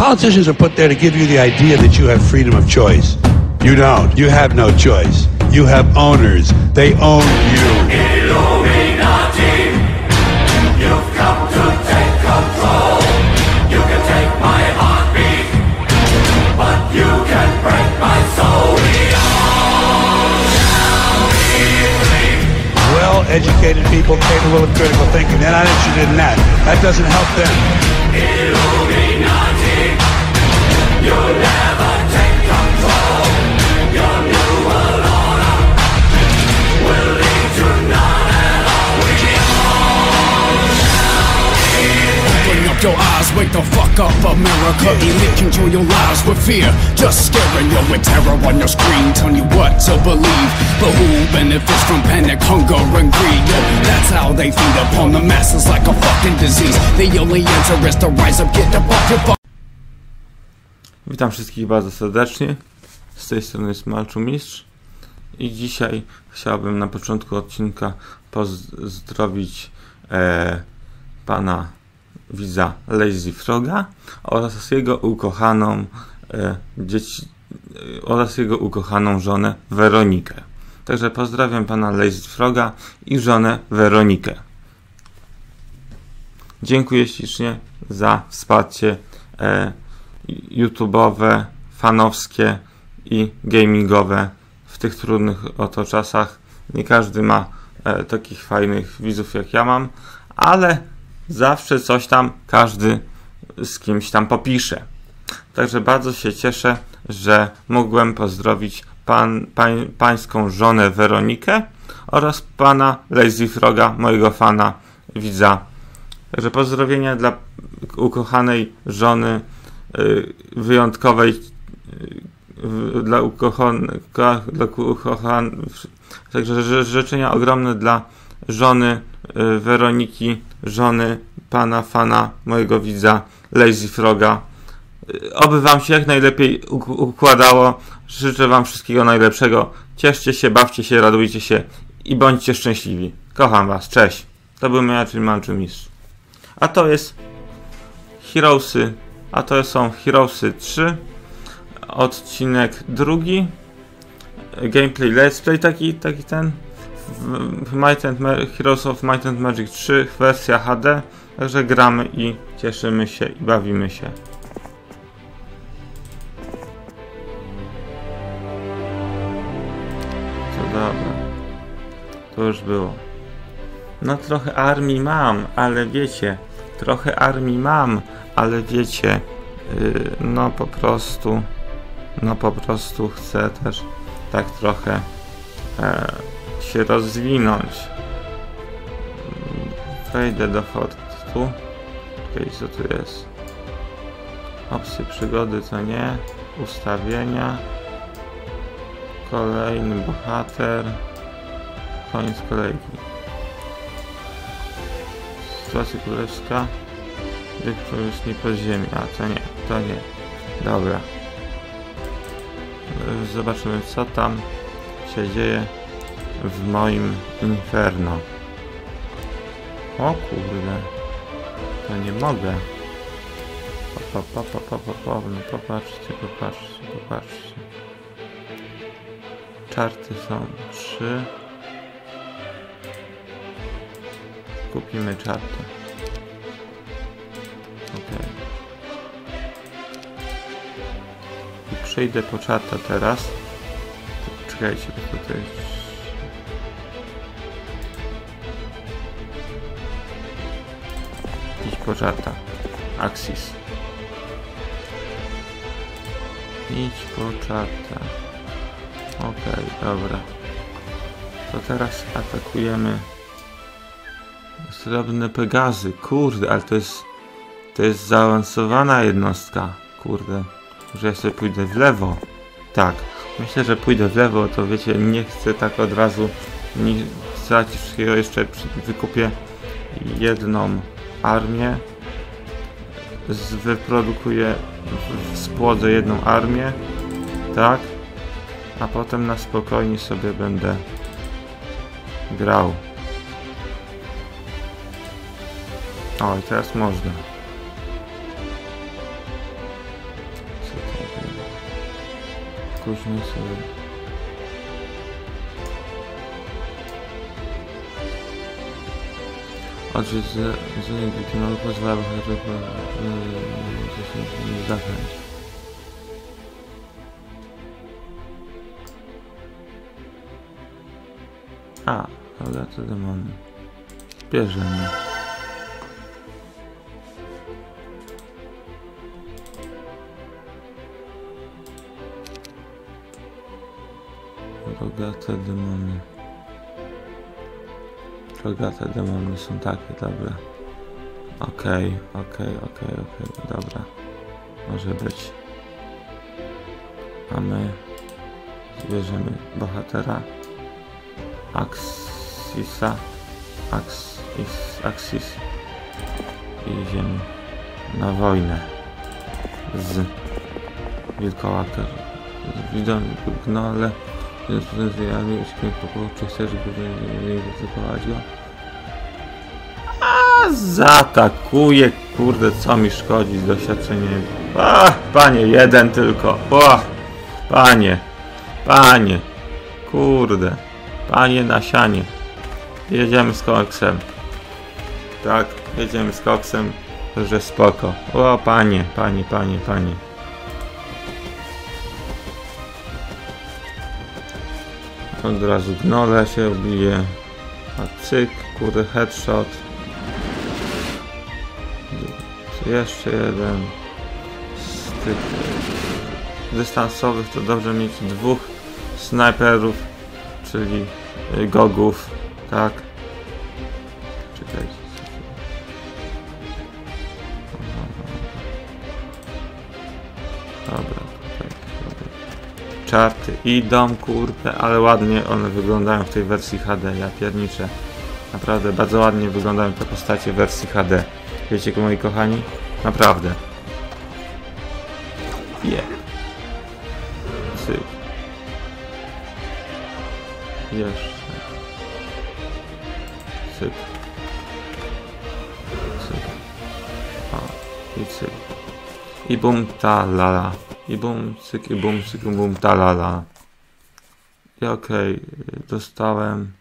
Politicians are put there to give you the idea that you have freedom of choice. You don't. You have no choice. You have owners. They own you. Illuminati, you've come to take control. You can take my heartbeat, but you can break my soul. We all shall be free. Well-educated people capable of critical thinking. They're not interested in that. That doesn't help them. Illuminati, you'll never take control. Your new world order will lead to none at all. We all shall be free. Open up your eyes, wake the fuck up, America. Elite control your lives with fear, just scaring you with terror on your screen, telling you what to believe. But who benefits from panic, hunger, and greed? Yo, that's how they feed upon the masses like a fucking disease. The only answer is to rise up, get the fuck. Witam wszystkich bardzo serdecznie. Z tej strony jest Malczu Mistrz. I dzisiaj chciałbym na początku odcinka pozdrowić pana widza Lazy Froga oraz jego ukochaną oraz jego ukochaną żonę Weronikę. Także pozdrawiam pana Lazy Froga i żonę Weronikę. Dziękuję ślicznie za wsparcie YouTube'owe, fanowskie i gamingowe w tych trudnych oto czasach. Nie każdy ma takich fajnych widzów jak ja mam, ale zawsze coś tam każdy z kimś tam popisze. Także bardzo się cieszę, że mogłem pozdrowić pańską żonę Weronikę oraz pana Lazy Froga, mojego fana, widza. Także pozdrowienia dla ukochanej żony, wyjątkowej, dla ukochanych, także życzenia ogromne dla żony Weroniki, żony pana fana, mojego widza Lazy Froga. Oby wam się jak najlepiej układało. Życzę wam wszystkiego najlepszego. Cieszcie się, bawcie się, radujcie się i bądźcie szczęśliwi. Kocham was, cześć. To był ja, czyli Malczu Mistrz. A to jest Heroesy. A to są Heroesy 3, odcinek 2, gameplay let's play taki ten, Heroes of Might and Magic 3, wersja HD, także gramy i cieszymy się i bawimy się. To dobra, to już było. No trochę armii mam, ale wiecie, no po prostu chcę też tak trochę się rozwinąć. Wejdę do fortu. Okej, co tu jest? Opcje przygody to nie. Ustawienia. Kolejny bohater. Koniec kolejki. Sytuacja królewska. Bieg powierzchni podziemi. A to nie. Dobra. Zobaczymy, co tam się dzieje w moim Inferno. O kurde. To nie mogę. No popatrzcie. Czarty są 3. Kupimy czarty. Okej. I przejdę po czarta teraz. Czekajcie, bo tutaj... Idź po czarta. Axis. Idź po czarta. Okej, dobra. To teraz atakujemy srebrne Pegazy. Kurde, ale to jest zaawansowana jednostka. Kurde, że ja sobie pójdę w lewo. Tak, myślę, że pójdę w lewo, to wiecie, nie chcę tak od razu nie stracić wszystkiego. Jeszcze wykupię jedną armię. Wyprodukuję w spłodze jedną armię. Tak. A potem na spokojnie sobie będę grał. O, i teraz można. Później sobie... Oczy z legitymą pozwala nie zakręć. A, ale to demony. Bierzemy. Rogate demony. Rogate demony są takie, dobra. Okej, dobra. Może być. A my zbierzemy bohatera. Axis i idziemy na wojnę z wilkołakiem. Widzą, no ale ja nie uśmiech czy chcesz, żeby nie zaatakować go? A zaatakuje, kurde, co mi szkodzi z doświadczeniem. Panie, jeden tylko. Panie, kurde. Panie na sianie. Jedziemy z koksem. Tak, jedziemy z koksem, że spoko. O, panie. Od razu gnole się bije. A cyk, kurde, headshot. Jeszcze jeden. Z tych dystansowych to dobrze mieć dwóch snajperów, czyli gogów, tak. Czekajcie. Dobra, tutaj. Czarty idą, kurde, ale ładnie one wyglądają w tej wersji HD, ja pierniczę. Naprawdę bardzo ładnie wyglądają te postacie w wersji HD. Wiecie, moi kochani? Naprawdę. Cyk. Jeszcze. Cyk. O, i cyk. I bum ta lala. I bum cyk, i bum cyk, i bum ta lala. I okej, dostałem.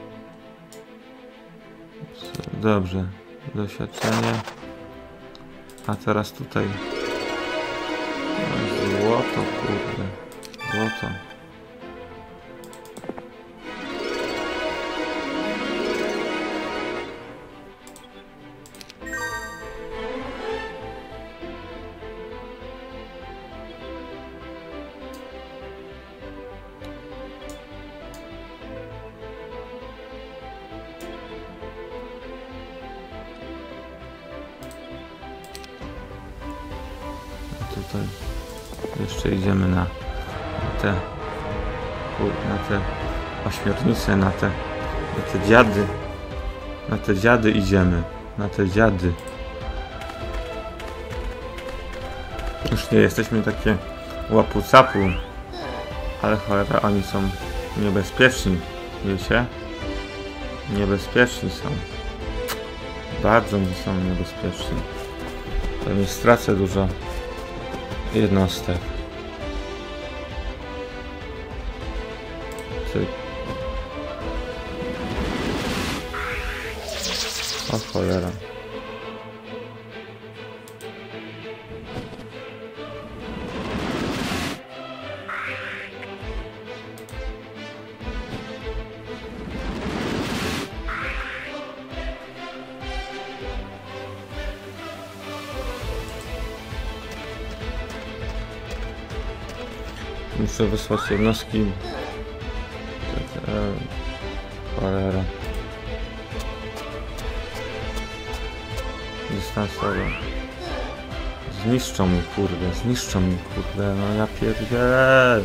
Dobrze. Doświadczenie. A teraz tutaj. Złoto, kurde. Złoto. Tutaj jeszcze idziemy na te ośmiornice, na te dziady. Na te dziady idziemy. Na te dziady. Już nie jesteśmy takie łapu-capu, ale cholera, oni są niebezpieczni, wiecie? Niebezpieczni są. Bardzo mi są niebezpieczni. Pewnie stracę dużo jednostek. Cyk. O cholera. Muszę wysłać jednostki. Cholera. Dystansowo. Zniszczą mnie, kurde. No ja pierdzielę.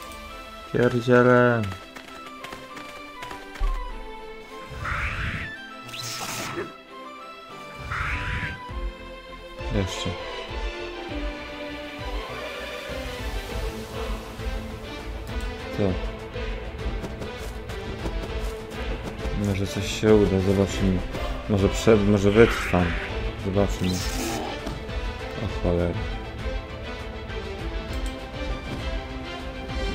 Jeszcze. To. Może coś się uda, zobaczymy. Może wytrwam. Zobaczymy. O cholera.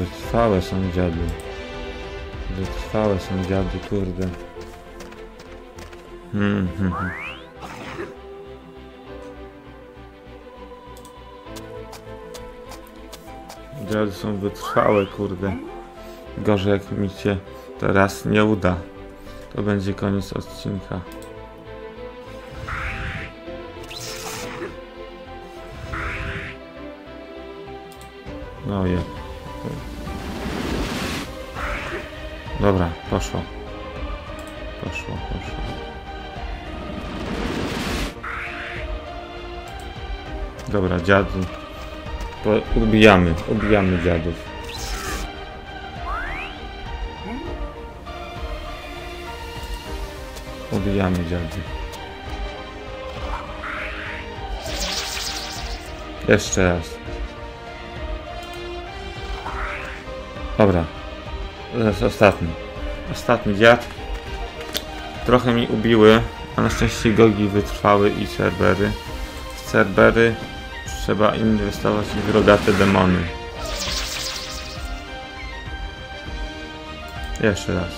Wytrwałe są dziady. Wytrwałe są dziady, kurde. Dziady są wytrwałe, kurde. Gorzej jak mi się teraz nie uda. To będzie koniec odcinka. No je. Dobra, poszło. Poszło. Dobra, dziady. Ubijamy dziadów. Ubijamy dziadów. Jeszcze raz. Dobra. To jest ostatni. Ostatni dziad. Trochę mi ubiły, a na szczęście gogi wytrwały i cerbery. W cerbery trzeba inwestować w rogate demony. Jeszcze raz.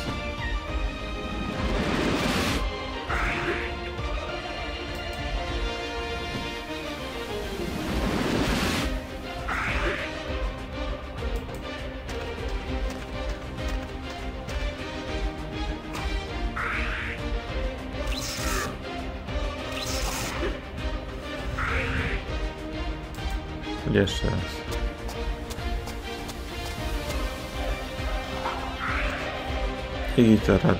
Jeszcze raz. I gitara.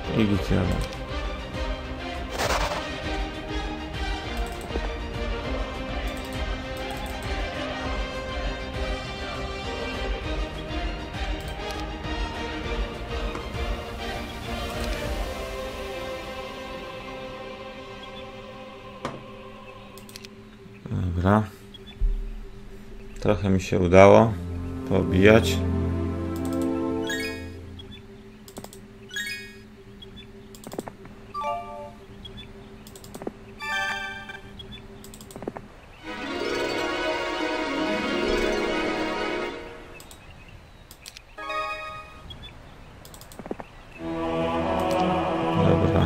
Dobra. Trochę mi się udało poobijać. Dobra.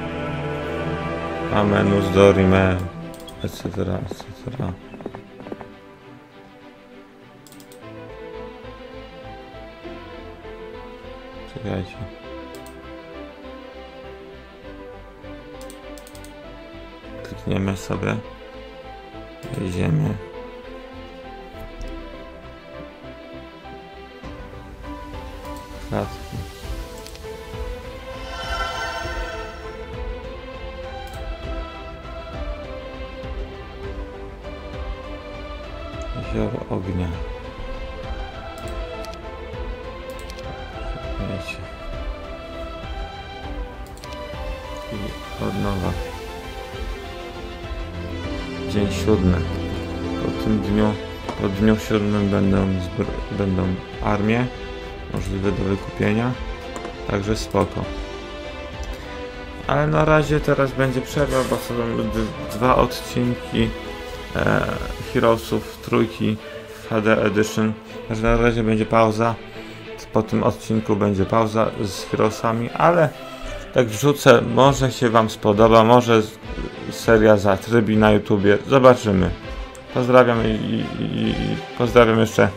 Amenus dorime, etc. Czekajcie. Klikniemy sobie. Wejdziemy. Klatki. Jezioro ognia. Wiecie. I od nowa. Dzień 7. Po dniu 7 będą armie możliwe do wykupienia. Także spoko. Ale na razie teraz będzie przerwa, bo są 2 odcinki Heroesów trójki w HD Edition. Także na razie będzie pauza. Po tym odcinku będzie pauza z Heroesami, ale tak wrzucę, może się wam spodoba, może seria zatrybi na YouTubie, zobaczymy. Pozdrawiam i pozdrawiam jeszcze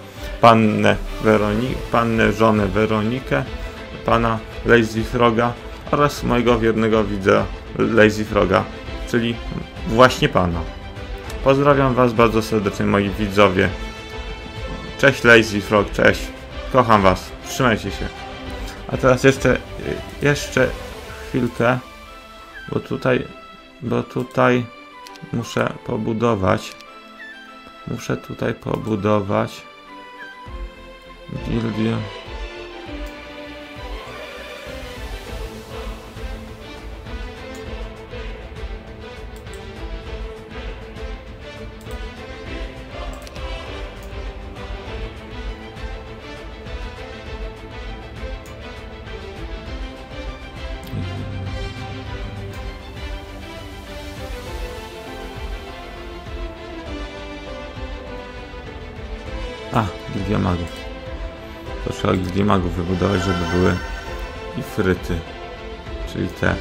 pannę żonę Weronikę, pana Lazy Froga oraz mojego wiernego widza Lazy Froga, czyli właśnie pana. Pozdrawiam was bardzo serdecznie, moi widzowie. Cześć Lazy Frog, cześć. Kocham was. Trzymajcie się. A teraz jeszcze chwilkę, bo tutaj muszę pobudować. Muszę tutaj pobudować gildię. Gildia magów. To trzeba Gildimagów wybudować, żeby były ifryty. Czyli te.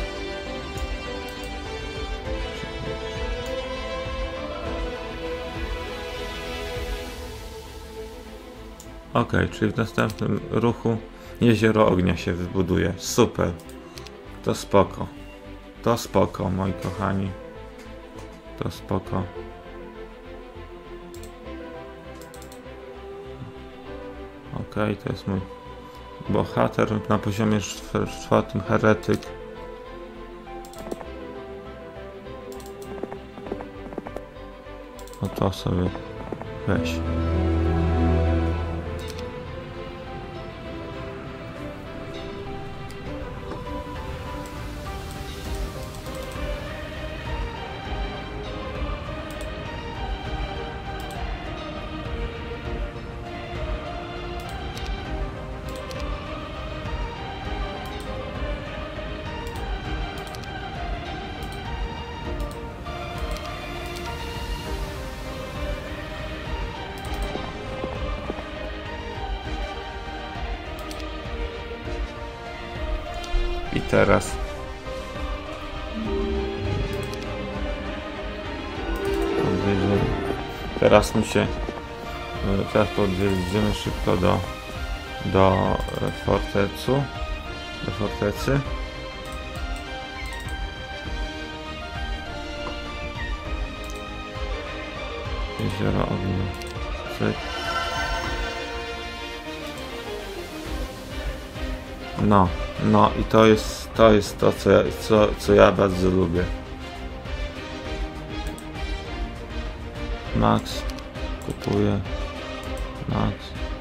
Ok, czyli w następnym ruchu jezioro ognia się wybuduje. Super. To spoko. To spoko, moi kochani. To spoko. Ok, to jest mój bohater na poziomie 4. heretyk. O to sobie weź. I teraz teraz podjedziemy szybko do fortecy. Jezioro ognia. Cyk. No i to jest to, co ja bardzo lubię. Max kupuje. Max.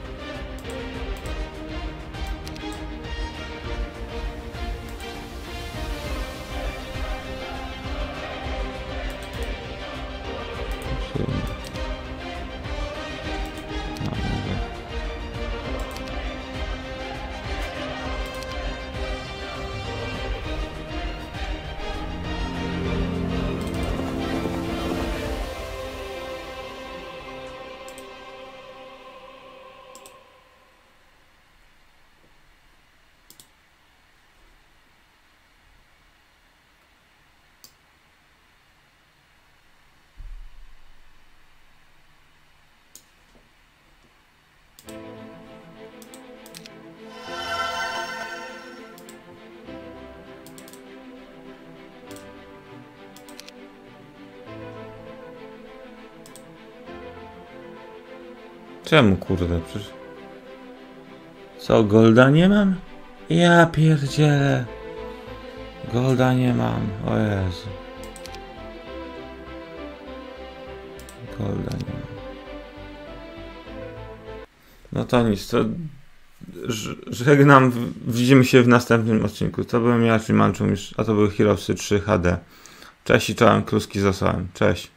Czemu kurde? Przecież... Co, golda nie mam? Ja pierdzielę. Golda nie mam. O Jezu. Golda nie mam. No to nic, to żegnam. Widzimy się w następnym odcinku. To byłem ja, czyli Manczum, a to były Heroesy 3 HD. Cześć i czołem, kluski zasłałem. Cześć.